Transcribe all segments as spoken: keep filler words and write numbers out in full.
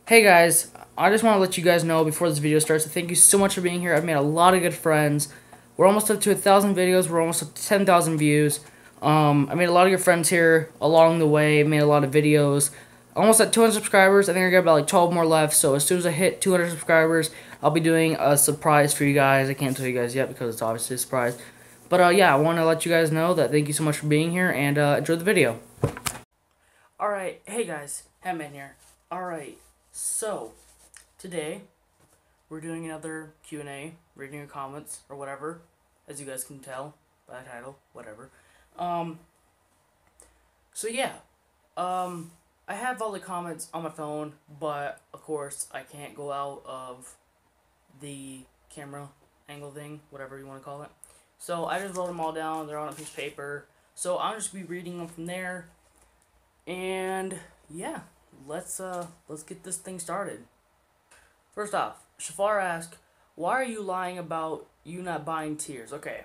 Hey guys, I just want to let you guys know before this video starts that thank you so much for being here. I've made a lot of good friends. We're almost up to a thousand videos. We're almost up to ten thousand views. Um, I made a lot of good friends here along the way. Made a lot of videos. Almost at two hundred subscribers. I think I got about like twelve more left. So as soon as I hit two hundred subscribers, I'll be doing a surprise for you guys. I can't tell you guys yet because it's obviously a surprise. But uh, yeah, I want to let you guys know that thank you so much for being here and uh, enjoy the video. Alright, hey guys, Headman here. Alright, so today we're doing another Q and A, reading your comments or whatever, as you guys can tell by the title, whatever. Um, so yeah, um, I have all the comments on my phone, but of course I can't go out of the camera angle thing, whatever you want to call it. So I just wrote them all down. They're on a piece of paper. So I'll just be reading them from there. And yeah, let's uh let's get this thing started. First off, Shafar asked, "Why are you lying about you not buying tiers?" Okay.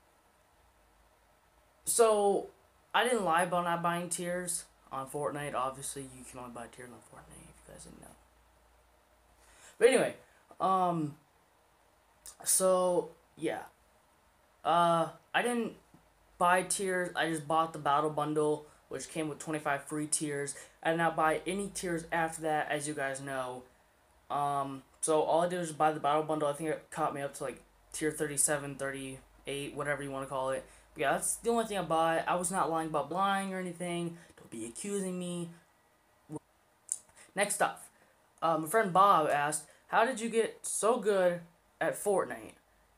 So I didn't lie about not buying tiers on Fortnite. Obviously, you can only buy tiers on Fortnite if you guys didn't know. But anyway, um, so yeah, uh, I didn't buy tiers. I just bought the battle bundle, which came with twenty-five free tiers. I did not buy any tiers after that, as you guys know. Um, so all I did was buy the battle bundle. I think it caught me up to like tier thirty-seven, thirty-eight, whatever you want to call it. But yeah, that's the only thing I bought. I was not lying about lying or anything. Don't be accusing me. Next up, uh, my friend Bob asked, "How did you get so good at Fortnite?"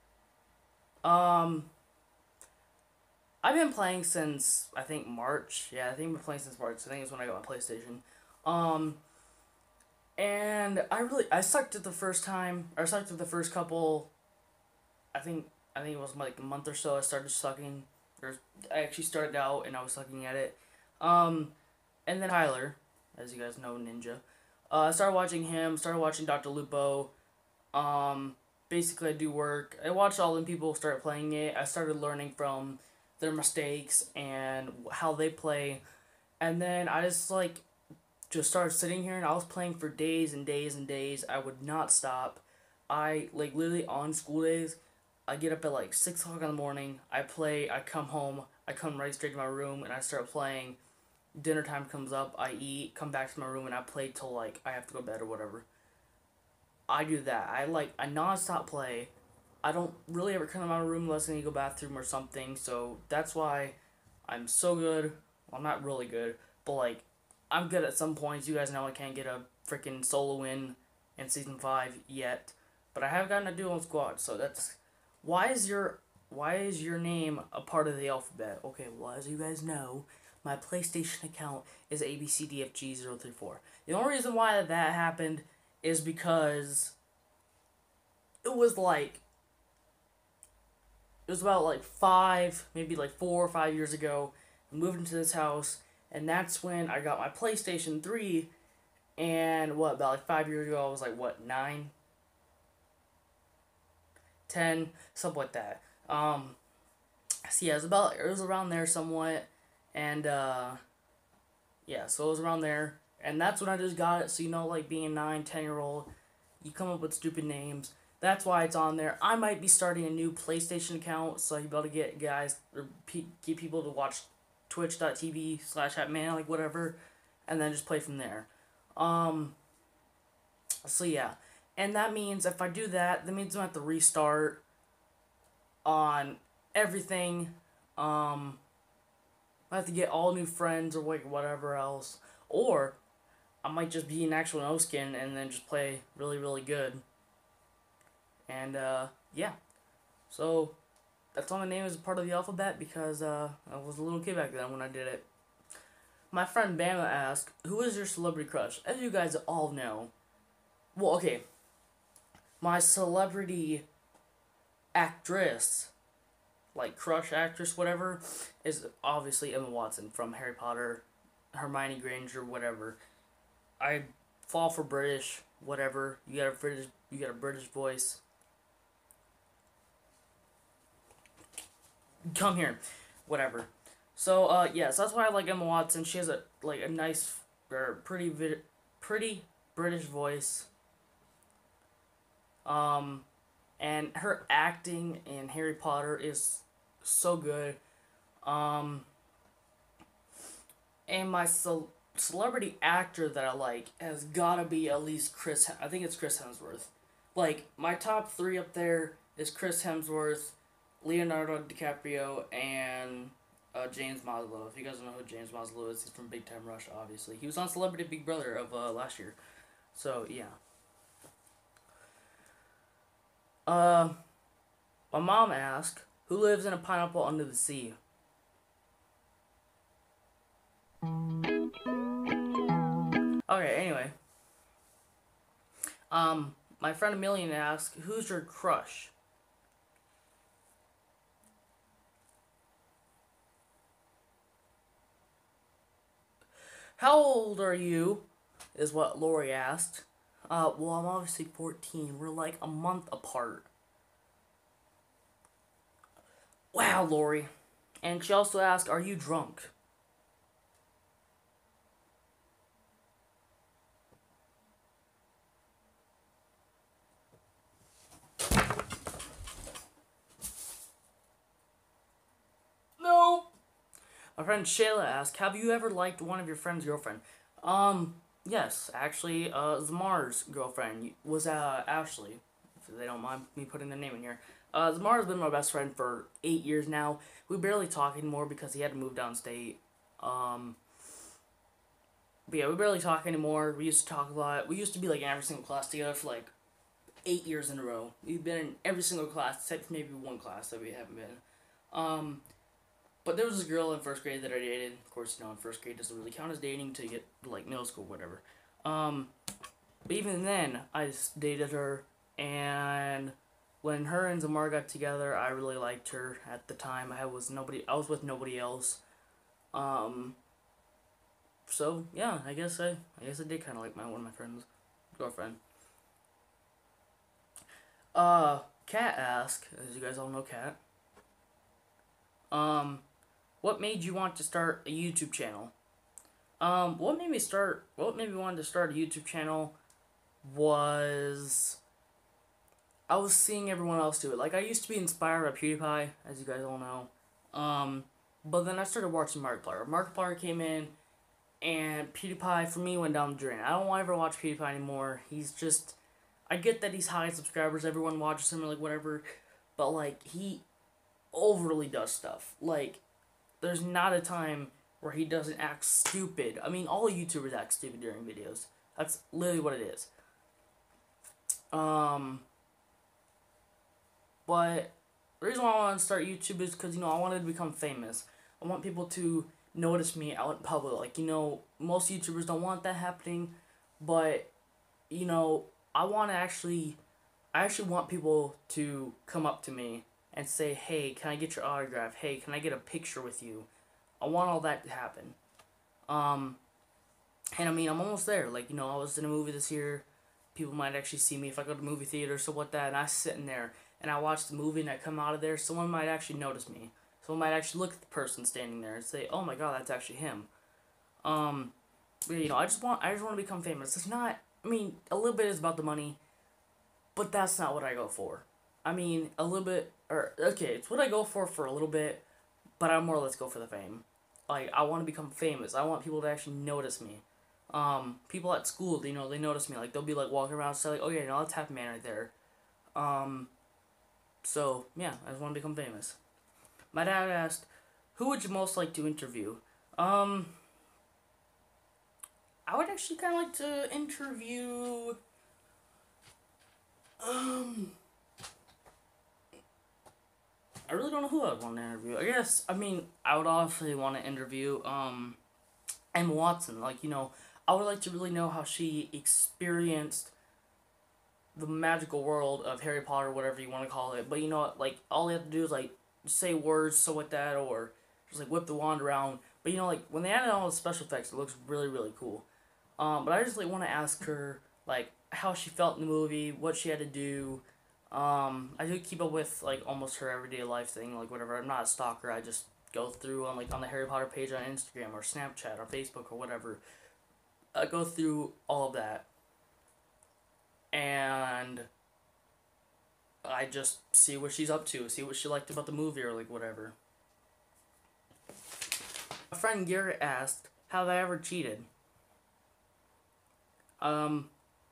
Um, I've been playing since, I think, March. Yeah, I think I've been playing since March. I think it's when I got my PlayStation. Um, and I really, I sucked at the first time, or I sucked at the first couple, I think, I think it was like a month or so I started sucking, or I actually started out and I was sucking at it. Um, and then Tyler, as you guys know, Ninja. Uh, I started watching him, started watching Doctor Lupo. Um, basically I do work. I watched all them people start playing it. I started learning from their mistakes and how they play. And then I just like just started sitting here and I was playing for days and days and days. I would not stop. I like literally on school days, I get up at like six o'clock in the morning. I play. I come home. I come right straight to my room and I start playing. Dinner time comes up. I eat. Come back to my room and I play till like I have to go to bed or whatever. I do that. I like I non-stop play. I don't really ever come out of my room unless I need to go bathroom or something. So that's why I'm so good. Well, I'm not really good, but like I'm good at some points. You guys know I can't get a freaking solo win in season five yet, but I have gotten a duo squad. So that's why is your why is your name a part of the alphabet? Okay, well as you guys know, my PlayStation account is A B C D F G zero three four. The only reason why that happened is because it was like it was about like five, maybe like four or five years ago. I moved into this house, and that's when I got my PlayStation three. And what, about like five years ago, I was like what, nine, ten, something like that. Um, so yeah, it was about it was around there somewhat, and uh, yeah, so it was around there, and that's when I just got it. So you know, like being a nine, ten year old, you come up with stupid names. That's why it's on there. I might be starting a new PlayStation account, so you'll be able to get guys or pe- get people to watch twitch.tv slash hatman, like whatever, and then just play from there. Um, so yeah. And that means if I do that, that means I have to restart on everything. Um, I have to get all new friends or like whatever else. Or I might just be an actual no skin and then just play really, really good. And, uh, yeah. So, that's why my name is part of the alphabet, because, uh, I was a little kid back then when I did it. My friend Bama asked, "Who is your celebrity crush?" As you guys all know. Well, okay. My celebrity actress, like crush actress, whatever, is obviously Emma Watson from Harry Potter, Hermione Granger, whatever. I fall for British, whatever. You got a British, you got a British voice. Come here, whatever. So uh yeah, so that's why I like Emma Watson. She has a like a nice or pretty vid- pretty British voice. Um, and her acting in Harry Potter is so good. Um, and my ce- celebrity actor that I like has gotta be at least Chris. I think it's Chris Hemsworth. Like my top three up there is Chris Hemsworth, Leonardo DiCaprio, and uh, James Maslow. If you guys don't know who James Maslow is, he's from Big Time Rush, obviously. He was on Celebrity Big Brother of uh, last year. So, yeah. Uh, my mom asked, who lives in a pineapple under the sea? Okay, anyway. Um, my friend Amelia asked, who's your crush? How old are you? Is what Lori asked. Uh, well, I'm obviously fourteen. We're like a month apart. Wow, Lori. And she also asked, are you drunk? No. My friend Shayla asked, have you ever liked one of your friend's girlfriend? Um, yes, actually, uh, Zamar's girlfriend was, uh, Ashley. If they don't mind me putting their name in here. Uh, Zamar's been my best friend for eight years now. We barely talk anymore because he had to move downstate. Um, but yeah, we barely talk anymore. We used to talk a lot. We used to be, like, in every single class together for, like, eight years in a row. We've been in every single class, except for maybe one class that we haven't been. Um, but there was this girl in first grade that I dated. Of course, you know, in first grade doesn't really count as dating until you get to, like, middle school, whatever. Um, but even then, I just dated her, and when her and Zamar got together, I really liked her at the time. I was nobody. I was with nobody else. Um, so yeah, I guess I, I guess I did kind of like my one of my friends' girlfriend. Uh, Kat asked, as you guys all know, Kat. Um, what made you want to start a YouTube channel? Um, what made me start? What made me want to start a YouTube channel was I was seeing everyone else do it. Like I used to be inspired by PewDiePie, as you guys all know. Um, but then I started watching Markiplier. Markiplier came in, and PewDiePie for me went down the drain. I don't want to ever watch PewDiePie anymore. He's just, I get that he's high subscribers. Everyone watches him or like whatever, but like he overly does stuff. Like there's not a time where he doesn't act stupid. I mean, all YouTubers act stupid during videos. That's literally what it is. Um, but the reason why I want to start YouTube is because, you know, I wanted to become famous. I want people to notice me out in public. Like, you know, most YouTubers don't want that happening, but, you know, I want to actually, I actually want people to come up to me and say, hey, can I get your autograph? Hey, can I get a picture with you? I want all that to happen. Um, and I mean, I'm almost there. Like, you know, I was in a movie this year. People might actually see me if I go to movie theater, so what that, and I sit in there and I watch the movie and I come out of there, someone might actually notice me. Someone might actually look at the person standing there and say, oh my god, that's actually him. Um, but, you know, I just want, I just want to become famous. It's not, I mean, a little bit is about the money, but that's not what I go for. I mean, a little bit, or, okay, it's what I go for for a little bit, but I more or less go for the fame. Like, I want to become famous. I want people to actually notice me. Um, people at school, you know, they notice me. Like, they'll be, like, walking around and say, like, oh, yeah, you know, that's Happy Man right there. Um, so, yeah, I just want to become famous. My dad asked, who would you most like to interview? Um, I would actually kind of like to interview, um, I really don't know who I would want to interview. I guess, I mean, I would obviously want to interview, um, Emma Watson. Like, you know, I would like to really know how she experienced the magical world of Harry Potter, whatever you want to call it. But, you know, like, all you have to do is, like, say words, so with that, or just, like, whip the wand around. But, you know, like, when they added all the special effects, it looks really, really cool. Um, but I just, like, want to ask her, like, how she felt in the movie, what she had to do. Um, I do keep up with, like, almost her everyday life thing, like, whatever. I'm not a stalker, I just go through on, like, on the Harry Potter page on Instagram or Snapchat or Facebook or whatever. I go through all of that. I just see what she's up to, see what she liked about the movie or like whatever. My friend Garrett asked, have I ever cheated? Um,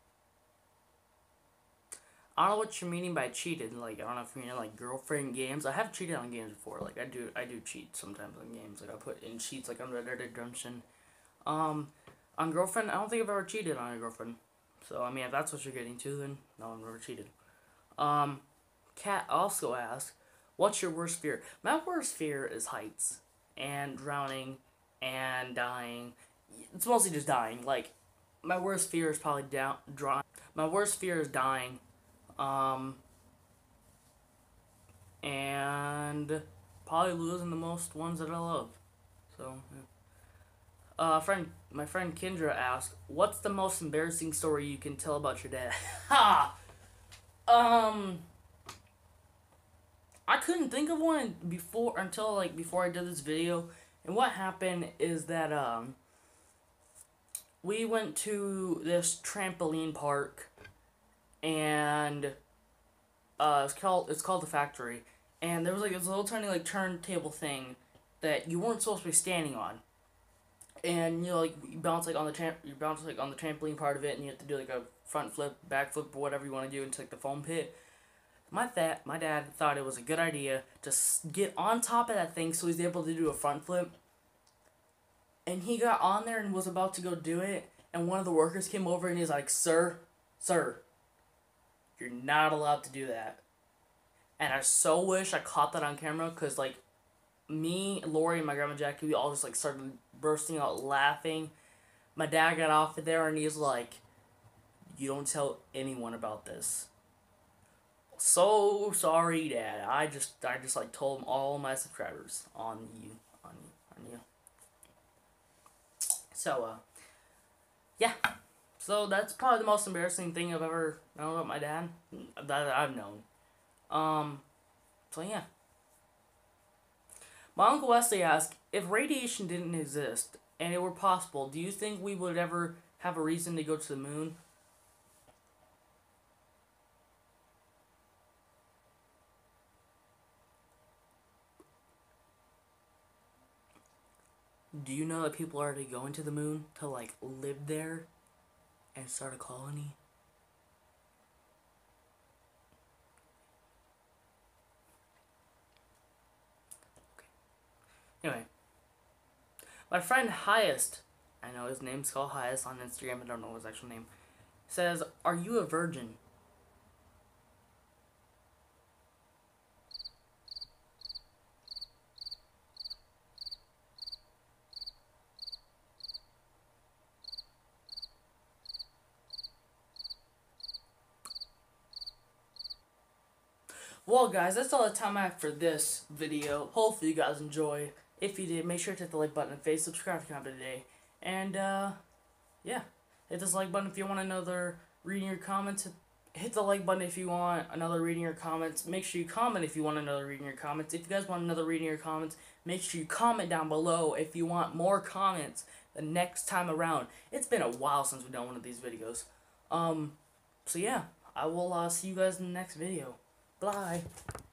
I don't know what you're meaning by cheated. Like, I don't know if you mean like girlfriend games. I have cheated on games before. Like, I do, I do cheat sometimes on games. Like, I put in cheats like on Red Dead Redemption. Um, on girlfriend, I don't think I've ever cheated on a girlfriend. So, I mean, if that's what you're getting to, then no, I've never cheated. Um, Kat also asked, what's your worst fear? My worst fear is heights and drowning and dying. It's mostly just dying. Like, my worst fear is probably down, drawing. My worst fear is dying. Um, and probably losing the most ones that I love. So, yeah. Uh, friend, my friend Kendra asked, what's the most embarrassing story you can tell about your dad? Ha! Um, I couldn't think of one before, until, like, before I did this video. And what happened is that, um, we went to this trampoline park, and uh, it's called it's called the Factory, and there was like this little tiny like turntable thing that you weren't supposed to be standing on, and you know like you bounce like on the tram you bounce like on the trampoline part of it, and you have to do like a front flip, back flip, or whatever you want to do into like the foam pit. My dad my dad thought it was a good idea to get on top of that thing so he's able to do a front flip, and he got on there and was about to go do it, and one of the workers came over and he's like, "Sir, sir, you're not allowed to do that." And I so wish I caught that on camera, because, like, me, Lori, and my grandma Jackie, we all just, like, started bursting out laughing. My dad got off of there, and he's like, you don't tell anyone about this. So sorry, Dad. I just, I just, like, told all my subscribers on you, on you, on you. So, uh, yeah. So that's probably the most embarrassing thing I've ever known about my dad, that I've known. Um, so yeah. My Uncle Wesley asked, if radiation didn't exist and it were possible, do you think we would ever have a reason to go to the moon? Do you know that people are already going to the moon to, like, live there and start a colony? Anyway, my friend Highest, I know his name's called Highest on Instagram, I don't know his actual name, says, are you a virgin? Well, guys, that's all the time I have for this video. Hopefully you guys enjoy. If you did, make sure to hit the like button and face subscribe if you haven't today. And, uh, yeah. Hit this like button if you want another reading your comments. Hit the like button if you want another reading your comments. Make sure you comment if you want another reading your comments. If you guys want another reading your comments, make sure you comment down below if you want more comments the next time around. It's been a while since we've done one of these videos. Um, so yeah, I will uh, see you guys in the next video. Bye.